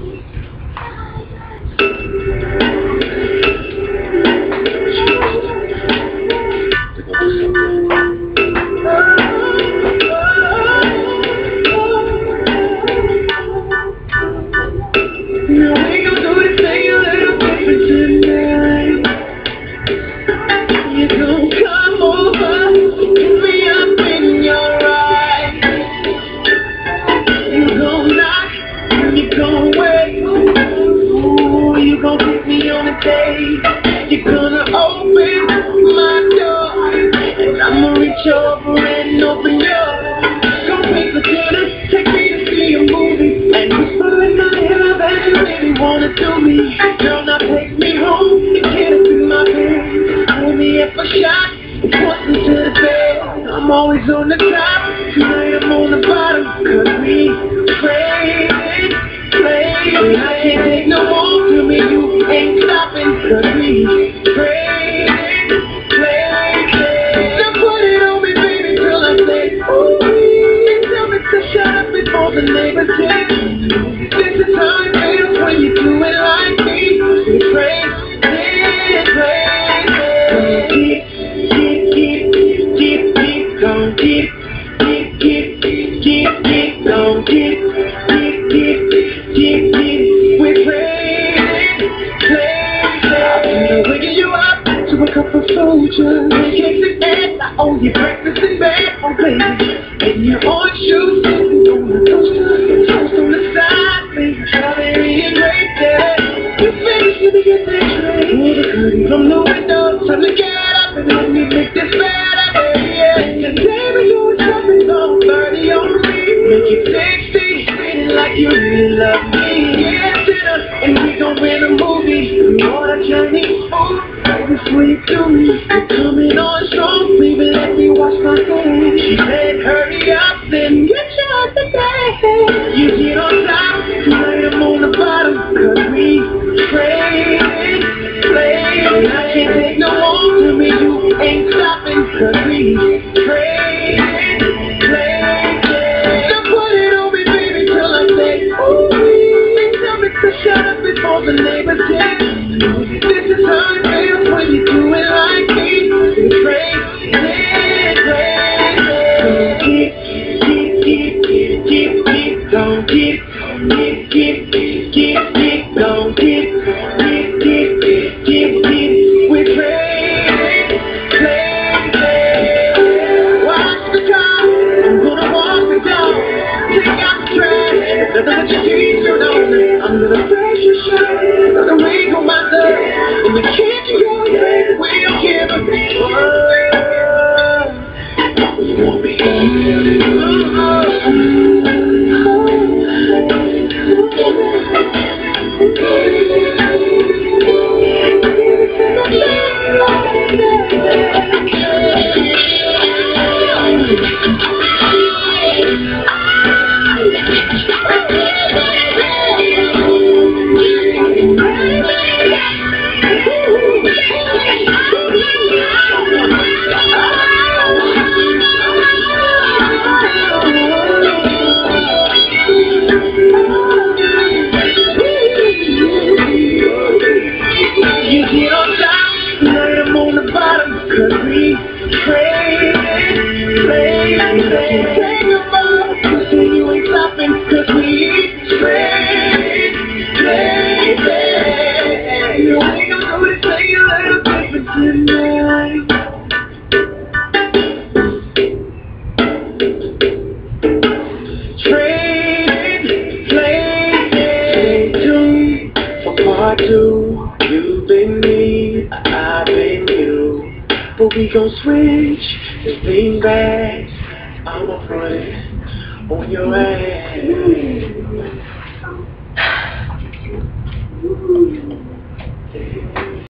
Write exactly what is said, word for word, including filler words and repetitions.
You gon' take me on a date. You're gonna open my door, and I'ma reach over and open yours. Come pay for dinner, take me to see a movie, and whisper in my ear that you really wanna do me. Girl, now take me home and get up in my bed. Pull me up a shot and put me to the bed. I'm always on the top, tonight I'm on the bottom, 'cause we playing, playing. I can't take no more to me, you ain't stopping, 'cause we playing, playing. Now put it on me, baby, till I say, ooh, and tell me to shut up before the neighbors hear. This is how it feels when you do it like me. We pray, pray, pray. Keep, keep, keep, keep, keep, gon' keep, keep, keep, keep, keep, gon' keep, keep, keep, keep, keep. We pray, pray, pray. I'm waking you up to a cup of soju, pancakes and eggs. I owe you breakfast in bed, oh baby. In your orange shoes, sitting on the toaster, toast on the side, baby. Strawberry and grape, yeah. You finished, let me get that tray. Pull the curtain from the window, time to get up and let me make this better, baby, yeah. And baby, you was something so thirty on me. Make it sixty, feeling like you really love me. Yeah, dinner, and we gon' win a movie. We order Chinese food, right before you do me. You're coming on strong, baby, let me wash my face. She said, hurry up, then get your today. You get on top, tonight I'm on the bottom, 'cause we playing, playing. I can't take no more to me, you ain't stopping, 'cause we playing, playing. Now put it on me, baby, till I say, ooh, and tell me to shut up before the neighbors hear. This is how it feels when you do it like me. We pray, pray, pray. Keep, keep, keep, keep, keep, keep, gon' keep, keep, keep, keep, keep, gon' keep, keep, keep, keep, keep. We pray, pray, pray. Watch the car, I'm gonna walk the dog. Take out the trash, nothing but your t-shirt on. I'm gonna fresh your shirt, gonna ring on my nerve. In the kitchen, you're baby, we don't give a fuck. You want me? You get on top, tonight I'm on the bottom, 'cause we pray, pray, pray. Take a ball, say you ain't stopping, 'cause we pray, pray, pray. You ain't gonna do it, take a little different tonight. Trade, play, stay tuned for part two. You've been me, I've been you, but we gon' switch this thing back. I'ma put it on your ass.